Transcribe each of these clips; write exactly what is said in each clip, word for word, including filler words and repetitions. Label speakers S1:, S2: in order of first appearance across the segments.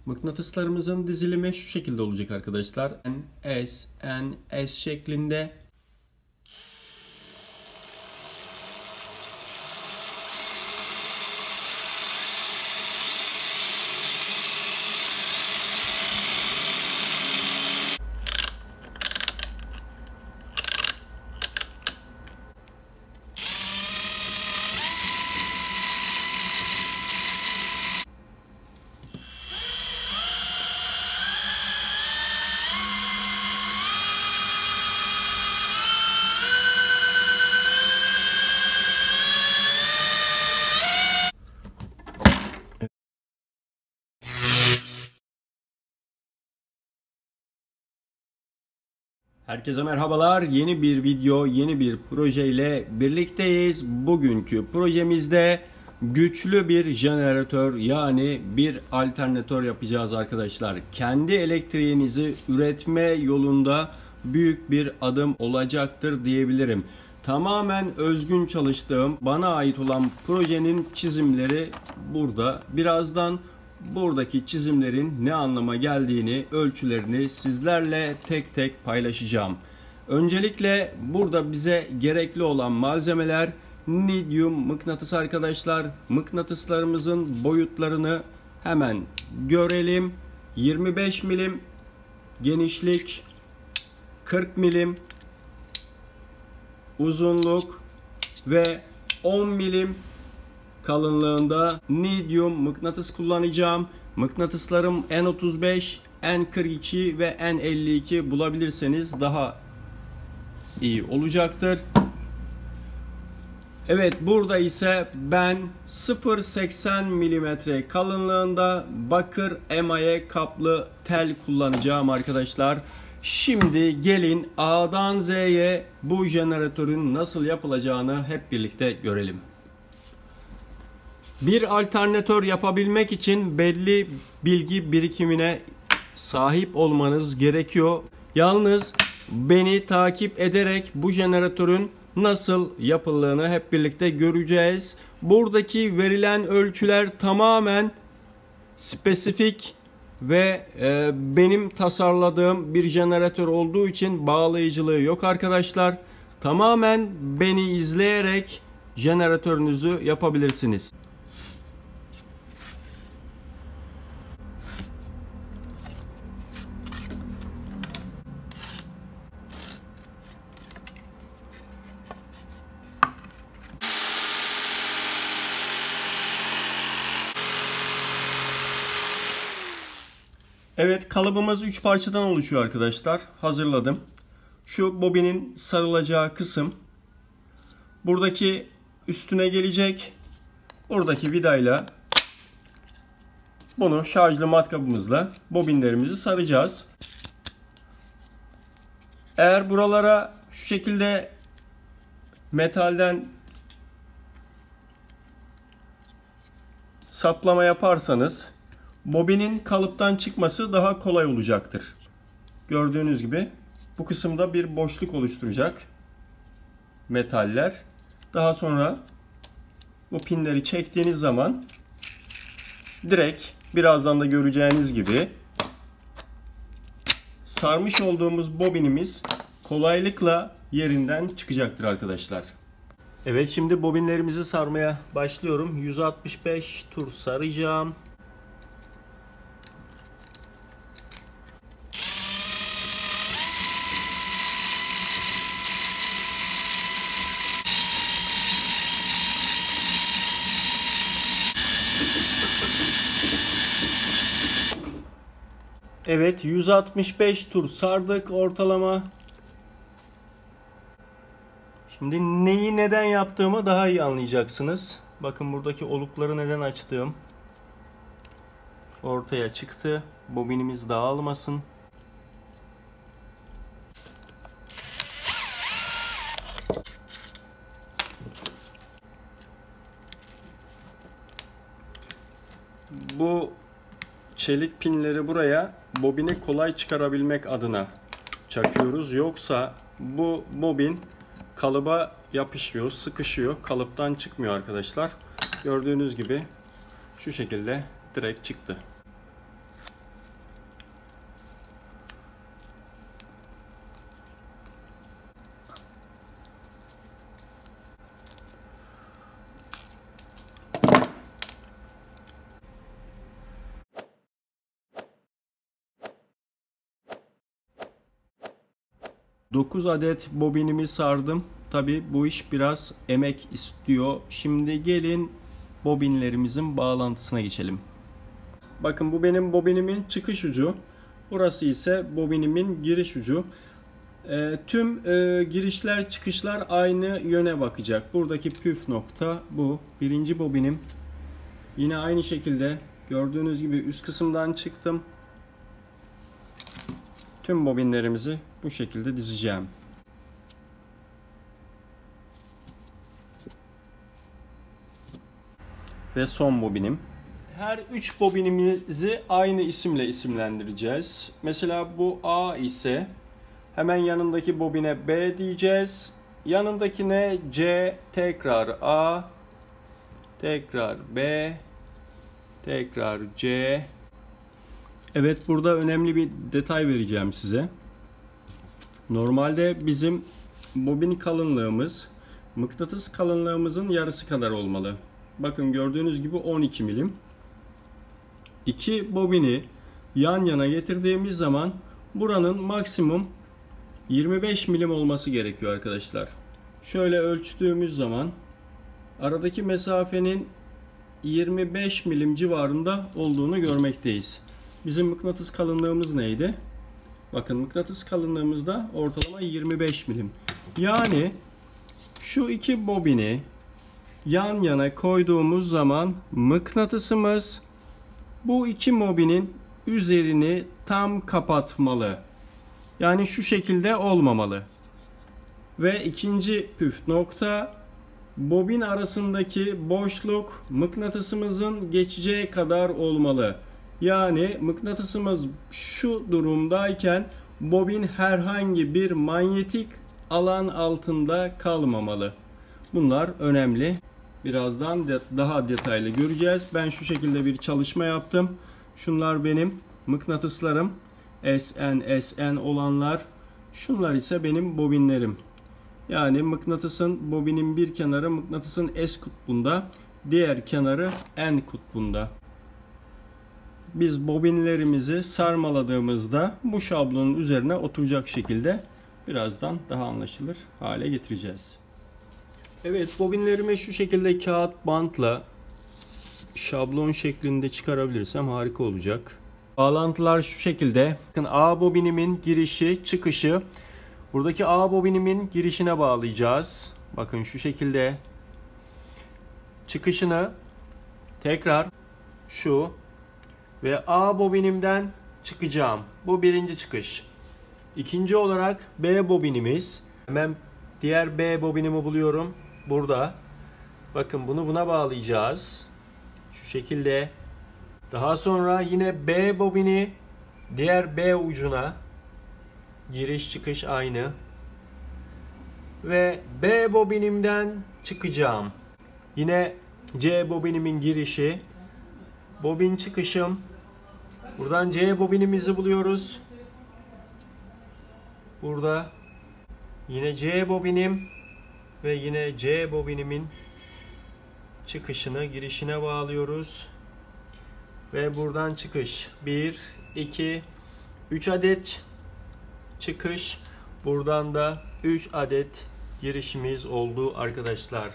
S1: Mıknatıslarımızın dizilimi şu şekilde olacak arkadaşlar. N, S, N, S şeklinde. Herkese merhabalar. Yeni bir video, yeni bir proje ile birlikteyiz. Bugünkü projemizde güçlü bir jeneratör, yani bir alternatör yapacağız arkadaşlar. Kendi elektriğinizi üretme yolunda büyük bir adım olacaktır diyebilirim. Tamamen özgün çalıştığım, bana ait olan projenin çizimleri burada. Birazdan buradaki çizimlerin ne anlama geldiğini, ölçülerini sizlerle tek tek paylaşacağım. Öncelikle burada bize gerekli olan malzemeler lityum mıknatıs arkadaşlar. Mıknatıslarımızın boyutlarını hemen görelim. yirmi beş milim genişlik, kırk milim uzunluk ve on milim kalınlığında lityum mıknatıs kullanacağım. Mıknatıslarım N otuz beş, N kırk iki ve N elli iki bulabilirseniz daha iyi olacaktır. Evet, burada ise ben sıfır virgül seksen milimetre kalınlığında bakır emaye kaplı tel kullanacağım arkadaşlar. Şimdi gelin A'dan Z'ye bu jeneratörün nasıl yapılacağını hep birlikte görelim. Bir alternatör yapabilmek için belli bilgi birikimine sahip olmanız gerekiyor. Yalnız beni takip ederek bu jeneratörün nasıl yapıldığını hep birlikte göreceğiz. Buradaki verilen ölçüler tamamen spesifik ve e, benim tasarladığım bir jeneratör olduğu için bağlayıcılığı yok arkadaşlar. Tamamen beni izleyerek jeneratörünüzü yapabilirsiniz. Evet, kalıbımız üç parçadan oluşuyor arkadaşlar. Hazırladım. Şu bobinin sarılacağı kısım. Buradaki üstüne gelecek. Buradaki vidayla bunu şarjlı matkabımızla bobinlerimizi saracağız. Eğer buralara şu şekilde metalden saplama yaparsanız bobinin kalıptan çıkması daha kolay olacaktır. Gördüğünüz gibi bu kısımda bir boşluk oluşturacak metaller. Daha sonra bu pinleri çektiğiniz zaman direkt birazdan da göreceğiniz gibi sarmış olduğumuz bobinimiz kolaylıkla yerinden çıkacaktır arkadaşlar. Evet, şimdi bobinlerimizi sarmaya başlıyorum. yüz altmış beş tur saracağım. Evet, yüz altmış beş tur sardık ortalama. Şimdi neyi neden yaptığımı daha iyi anlayacaksınız. Bakın buradaki olukları neden açtığım ortaya çıktı. Bobinimiz dağılmasın. Bu çelik pinleri buraya bobini kolay çıkarabilmek adına çakıyoruz. Yoksa bu bobin kalıba yapışıyor, sıkışıyor. Kalıptan çıkmıyor arkadaşlar. Gördüğünüz gibi şu şekilde direkt çıktı. dokuz adet bobinimi sardım. Tabi bu iş biraz emek istiyor. Şimdi gelin bobinlerimizin bağlantısına geçelim. Bakın bu benim bobinimin çıkış ucu. Burası ise bobinimin giriş ucu. E, tüm e, girişler çıkışlar aynı yöne bakacak. Buradaki püf nokta bu. Birinci bobinim. Yine aynı şekilde gördüğünüz gibi üst kısımdan çıktım. Tüm bobinlerimizi bu şekilde dizeceğim. Ve son bobinim. Her üç bobinimizi aynı isimle isimlendireceğiz. Mesela bu A ise hemen yanındaki bobine B diyeceğiz. Yanındakine C, tekrar A, tekrar B, tekrar C. Evet, burada önemli bir detay vereceğim size. Normalde bizim bobin kalınlığımız mıknatıs kalınlığımızın yarısı kadar olmalı. Bakın gördüğünüz gibi on iki milim. İki bobini yan yana getirdiğimiz zaman buranın maksimum yirmi beş milim olması gerekiyor arkadaşlar. Şöyle ölçtüğümüz zaman aradaki mesafenin yirmi beş milim civarında olduğunu görmekteyiz. Bizim mıknatıs kalınlığımız neydi? Bakın mıknatıs kalınlığımız da ortalama yirmi beş milim. Yani şu iki bobini yan yana koyduğumuz zaman mıknatısımız bu iki bobinin üzerini tam kapatmalı. Yani şu şekilde olmamalı. Ve ikinci püf nokta, bobin arasındaki boşluk mıknatısımızın geçeceği kadar olmalı. Yani mıknatısımız şu durumdayken bobin herhangi bir manyetik alan altında kalmamalı. Bunlar önemli. Birazdan de daha detaylı göreceğiz. Ben şu şekilde bir çalışma yaptım. Şunlar benim mıknatıslarım. S N S N olanlar. Şunlar ise benim bobinlerim. Yani mıknatısın, bobinin bir kenarı mıknatısın S kutbunda, diğer kenarı N kutbunda. Biz bobinlerimizi sarmaladığımızda bu şablonun üzerine oturacak şekilde birazdan daha anlaşılır hale getireceğiz. Evet, bobinlerimi şu şekilde kağıt bantla şablon şeklinde çıkarabilirsem harika olacak. Bağlantılar şu şekilde. Bakın A bobinimin girişi, çıkışı. Buradaki A bobinimin girişine bağlayacağız. Bakın şu şekilde. Çıkışını tekrar şu ve A bobinimden çıkacağım. Bu birinci çıkış. İkinci olarak B bobinimiz. Hemen diğer B bobinimi buluyorum. Burada. Bakın bunu buna bağlayacağız. Şu şekilde. Daha sonra yine B bobini diğer B ucuna, giriş çıkış aynı. Ve B bobinimden çıkacağım. Yine C bobinimin girişi, bobin çıkışım. Buradan C bobinimizi buluyoruz. Burada yine C bobinim ve yine C bobinimin çıkışını girişine bağlıyoruz. Ve buradan çıkış. bir, iki, üç adet çıkış. Buradan da üç adet girişimiz oldu arkadaşlar.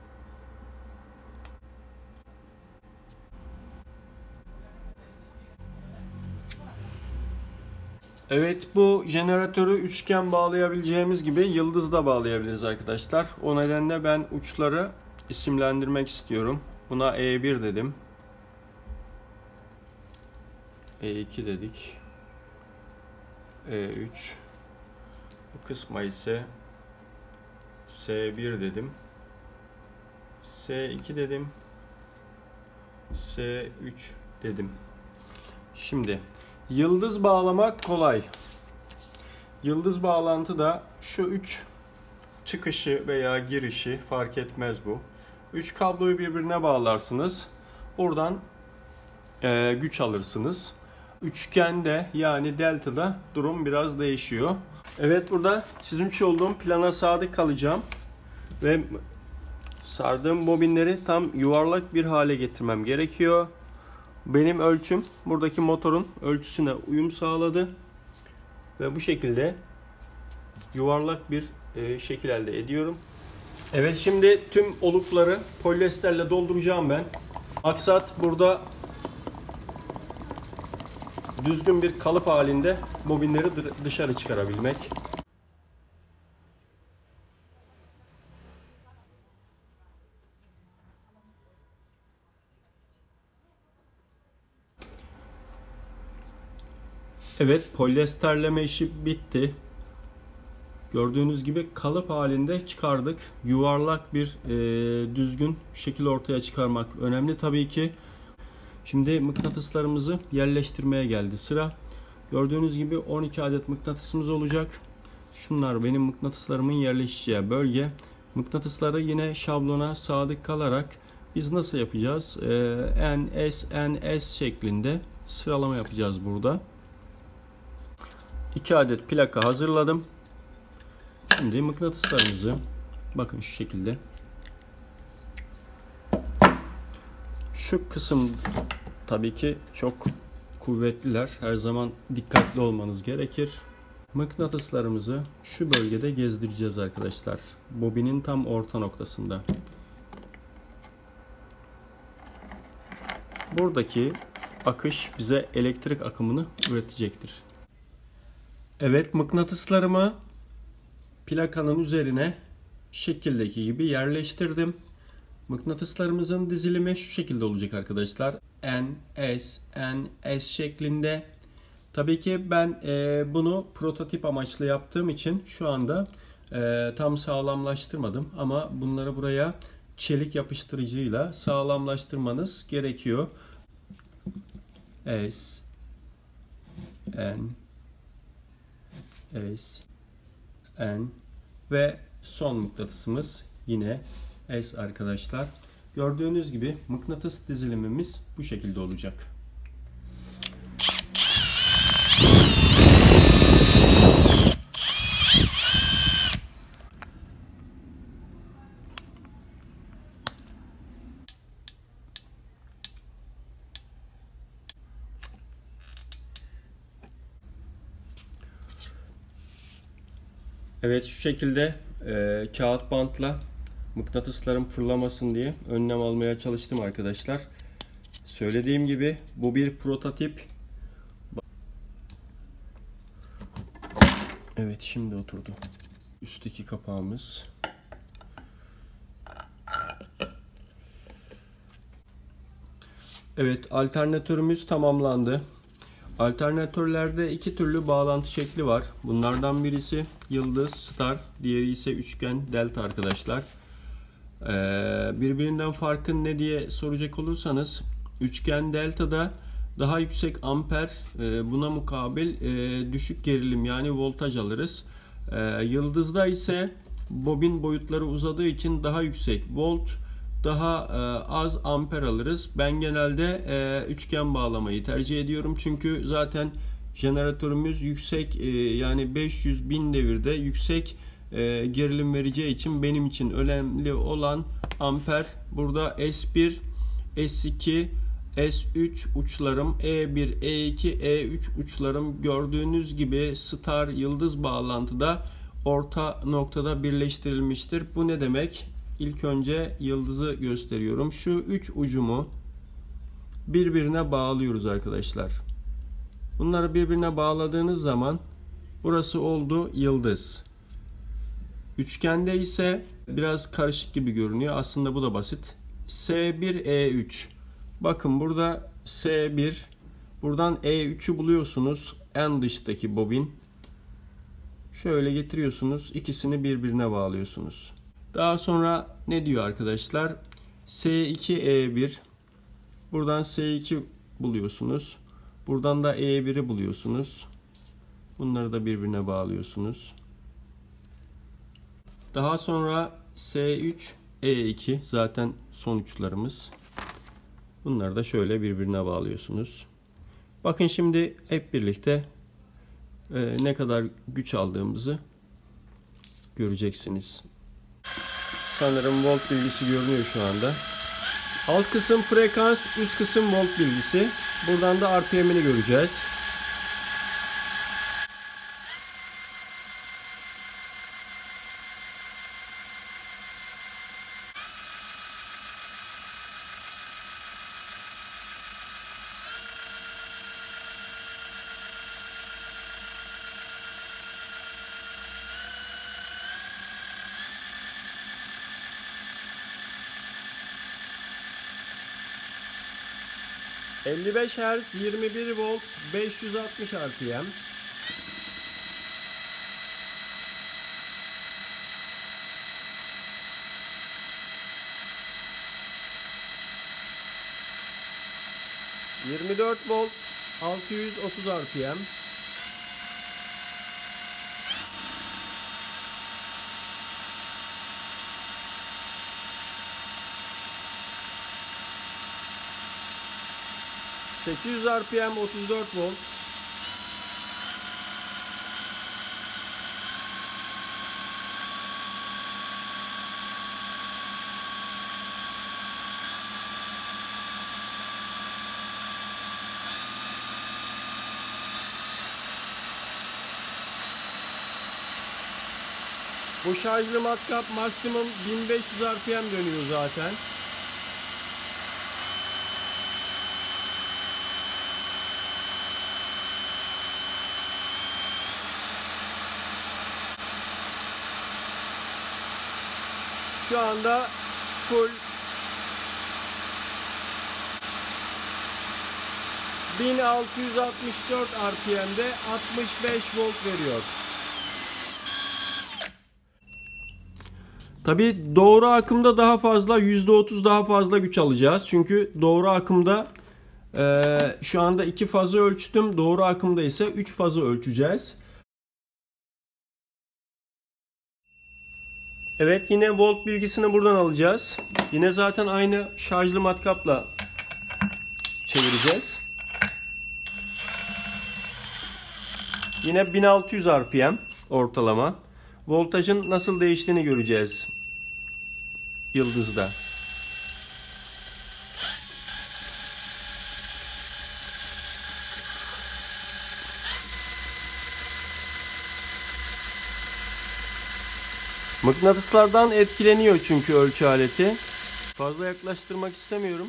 S1: Evet, bu jeneratörü üçgen bağlayabileceğimiz gibi yıldız da bağlayabiliriz arkadaşlar. O nedenle ben uçları isimlendirmek istiyorum. Buna E bir dedim. E iki dedik. E üç. Bu kısma ise S bir dedim. S iki dedim. S üç dedim. Şimdi yıldız bağlamak kolay. Yıldız bağlantı da şu üç çıkışı veya girişi fark etmez bu. üç kabloyu birbirine bağlarsınız. Buradan e, güç alırsınız. Üçgende yani delta'da durum biraz değişiyor. Evet, burada çizmiş olduğum plana sadık kalacağım. Ve sardığım bobinleri tam yuvarlak bir hale getirmem gerekiyor. Benim ölçüm buradaki motorun ölçüsüne uyum sağladı. Ve bu şekilde yuvarlak bir e, şekil elde ediyorum. Evet, şimdi tüm olukları polyesterle dolduracağım ben. Maksat burada düzgün bir kalıp halinde bobinleri dışarı çıkarabilmek. Evet, polyesterleme işi bitti. Gördüğünüz gibi kalıp halinde çıkardık. Yuvarlak bir e, düzgün şekil ortaya çıkarmak önemli tabii ki. Şimdi mıknatıslarımızı yerleştirmeye geldi sıra. Gördüğünüz gibi on iki adet mıknatısımız olacak. Şunlar benim mıknatıslarımın yerleşeceği bölge. Mıknatısları yine şablona sadık kalarak biz nasıl yapacağız? E, N, S, N, S şeklinde sıralama yapacağız burada. iki adet plaka hazırladım. Şimdi mıknatıslarımızı bakın şu şekilde. Şu kısım tabii ki çok kuvvetliler. Her zaman dikkatli olmanız gerekir. Mıknatıslarımızı şu bölgede gezdireceğiz arkadaşlar. Bobinin tam orta noktasında. Buradaki akış bize elektrik akımını üretecektir. Evet, mıknatıslarımı plakanın üzerine şekildeki gibi yerleştirdim. Mıknatıslarımızın dizilimi şu şekilde olacak arkadaşlar. N, S, N, S şeklinde. Tabii ki ben e, bunu prototip amaçlı yaptığım için şu anda e, tam sağlamlaştırmadım. Ama bunları buraya çelik yapıştırıcıyla sağlamlaştırmanız gerekiyor. S, N, S, N ve son mıknatısımız yine S arkadaşlar. Gördüğünüz gibi mıknatıs dizilimimiz bu şekilde olacak. Evet, şu şekilde e, kağıt bantla mıknatıslarım fırlamasın diye önlem almaya çalıştım arkadaşlar. Söylediğim gibi bu bir prototip. Evet, şimdi oturdu. Üstteki kapağımız. Evet, alternatörümüz tamamlandı. Alternatörlerde iki türlü bağlantı şekli var. Bunlardan birisi yıldız, star, diğeri ise üçgen, delta arkadaşlar. Ee, birbirinden farkı ne diye soracak olursanız, üçgen delta'da daha yüksek amper, e, buna mukabil e, düşük gerilim yani voltaj alırız. E, yıldızda ise bobin boyutları uzadığı için daha yüksek volt, daha e, az amper alırız. Ben genelde e, üçgen bağlamayı tercih ediyorum. Çünkü zaten jeneratörümüz yüksek e, yani beş yüz bin devirde yüksek e, gerilim vereceği için benim için önemli olan amper. Burada S bir, S iki, S üç uçlarım, E bir, E iki, E üç uçlarım gördüğünüz gibi star yıldız bağlantıda orta noktada birleştirilmiştir. Bu ne demek? İlk önce yıldızı gösteriyorum. Şu üç ucumu birbirine bağlıyoruz arkadaşlar. Bunları birbirine bağladığınız zaman burası oldu yıldız. Üçgende ise biraz karışık gibi görünüyor. Aslında bu da basit. S bir, E üç. Bakın burada S bir. Buradan E üç'ü buluyorsunuz. En dıştaki bobin. Şöyle getiriyorsunuz. İkisini birbirine bağlıyorsunuz. Daha sonra ne diyor arkadaşlar? S iki, E bir. Buradan S iki buluyorsunuz. Buradan da E bir'i buluyorsunuz. Bunları da birbirine bağlıyorsunuz. Daha sonra S üç, E iki zaten son uçlarımız. Bunları da şöyle birbirine bağlıyorsunuz. Bakın şimdi hep birlikte e, ne kadar güç aldığımızı göreceksiniz. Sanırım volt bilgisi görünüyor şu anda. Alt kısım frekans, üst kısım volt bilgisi. Buradan da R P M'ini göreceğiz. elli beş hertz, yirmi bir volt, beş yüz altmış R P M. yirmi dört volt, altı yüz otuz R P M. sekiz yüz R P M, otuz dört volt. Bu şarjlı matkap maksimum bin beş yüz R P M dönüyor zaten. Şu anda full bin altı yüz altmış dört R P M'de altmış beş volt veriyor. Tabi doğru akımda daha fazla, yüzde otuz daha fazla güç alacağız. Çünkü doğru akımda e, şu anda iki fazı ölçtüm. Doğru akımda ise üç fazı ölçeceğiz. Evet, yine volt bilgisini buradan alacağız. Yine zaten aynı şarjlı matkapla çevireceğiz. Yine bin altı yüz R P M ortalama. Voltajın nasıl değiştiğini göreceğiz yıldızda. Mıknatıslardan etkileniyor çünkü ölçü aleti. Fazla yaklaştırmak istemiyorum.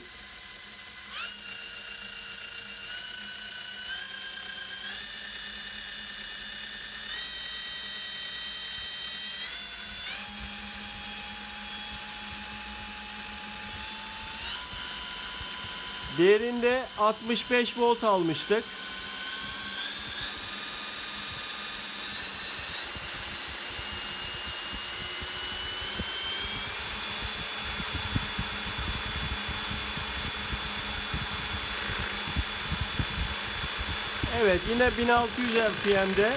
S1: Diğerinde altmış beş volt almıştık. Evet, yine bin altı yüz R P M'de.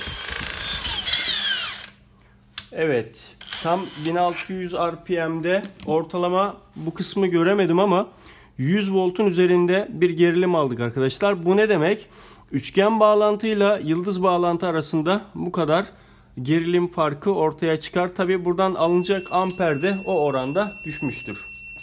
S1: Evet, tam bin altı yüz R P M'de ortalama bu kısmı göremedim ama yüz voltun üzerinde bir gerilim aldık arkadaşlar. Bu ne demek? Üçgen bağlantıyla yıldız bağlantı arasında bu kadar gerilim farkı ortaya çıkar. Tabi buradan alınacak amper de o oranda düşmüştür.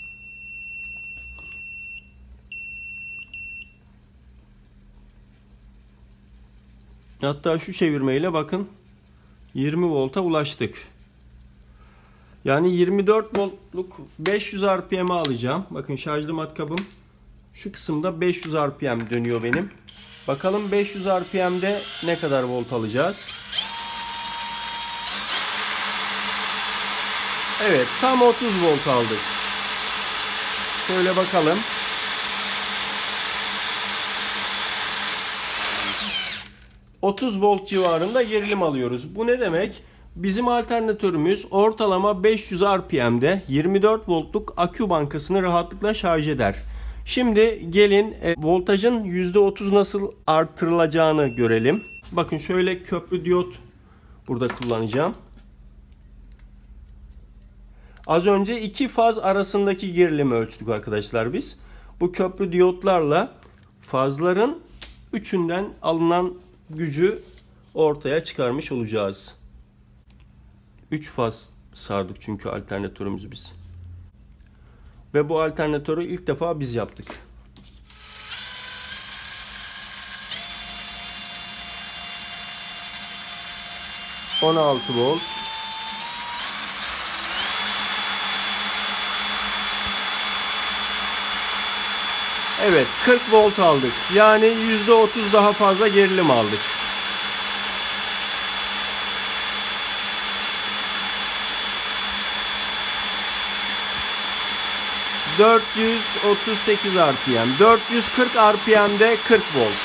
S1: Hatta şu çevirmeyle bakın yirmi volta ulaştık. Yani yirmi dört voltluk beş yüz R P M'e alacağım. Bakın şarjlı matkabım şu kısımda beş yüz R P M dönüyor benim. Bakalım beş yüz R P M'de ne kadar volt alacağız. Evet, tam otuz volt aldık. Şöyle bakalım. otuz volt civarında gerilim alıyoruz. Bu ne demek? Bizim alternatörümüz ortalama beş yüz R P M'de yirmi dört voltluk akü bankasını rahatlıkla şarj eder. Şimdi gelin e, voltajın yüzde otuz nasıl artırılacağını görelim. Bakın şöyle köprü diyot burada kullanacağım. Az önce iki faz arasındaki gerilimi ölçtük arkadaşlar biz. Bu köprü diyotlarla fazların üçünden alınan gücü ortaya çıkarmış olacağız. üç faz sardık çünkü alternatörümüzü biz. Ve bu alternatörü ilk defa biz yaptık. on altı volt. Evet, kırk volt aldık. Yani yüzde otuz daha fazla gerilim aldık. dört yüz otuz sekiz R P M. dört yüz kırk R P M'de kırk volt.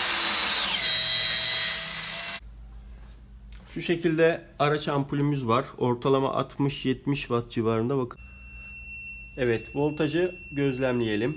S1: Şu şekilde araç ampulümüz var. Ortalama altmış yetmiş watt civarında, bakın. Evet, voltajı gözlemleyelim.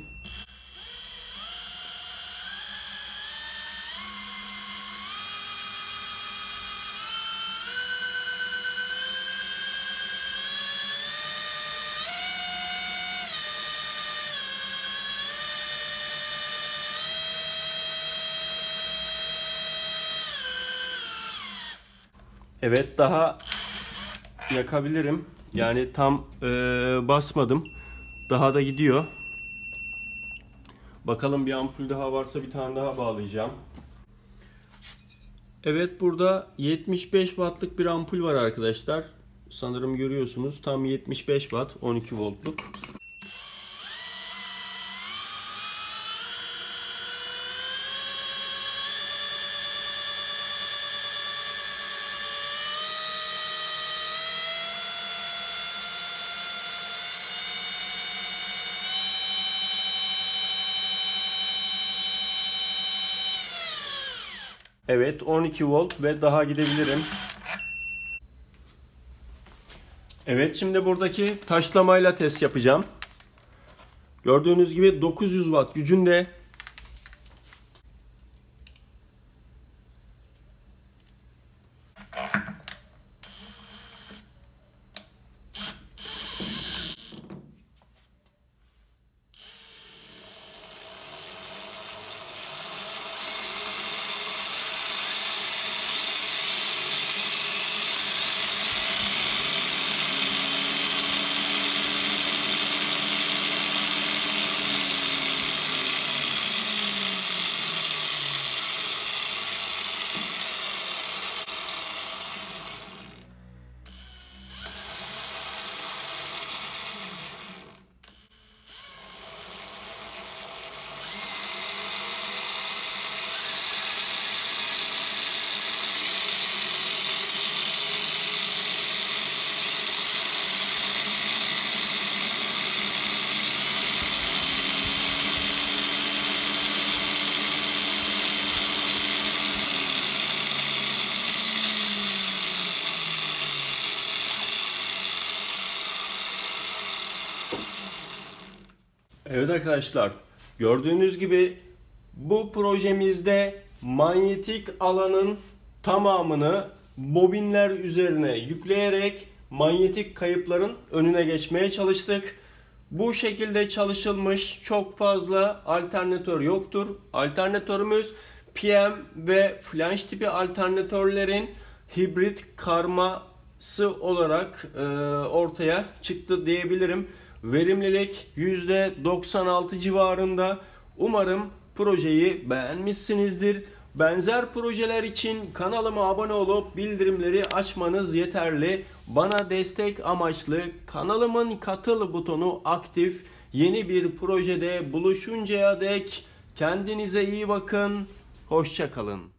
S1: Evet, daha yakabilirim. Yani tam e, basmadım. Daha da gidiyor. Bakalım, bir ampul daha varsa bir tane daha bağlayacağım. Evet, burada yetmiş beş wattlık bir ampul var arkadaşlar. Sanırım görüyorsunuz. Tam yetmiş beş watt, on iki voltluk. Evet, on iki volt ve daha gidebilirim. Evet, şimdi buradaki taşlamayla test yapacağım. Gördüğünüz gibi dokuz yüz watt gücünde. Evet arkadaşlar, gördüğünüz gibi bu projemizde manyetik alanın tamamını bobinler üzerine yükleyerek manyetik kayıpların önüne geçmeye çalıştık. Bu şekilde çalışılmış çok fazla alternatör yoktur. Alternatörümüz P M ve flanş tipi alternatörlerin hibrit karması olarak e, ortaya çıktı diyebilirim. Verimlilik yüzde doksan altı civarında. Umarım projeyi beğenmişsinizdir. Benzer projeler için kanalıma abone olup bildirimleri açmanız yeterli. Bana destek amaçlı kanalımın katıl butonu aktif. Yeni bir projede buluşuncaya dek kendinize iyi bakın. Hoşça kalın.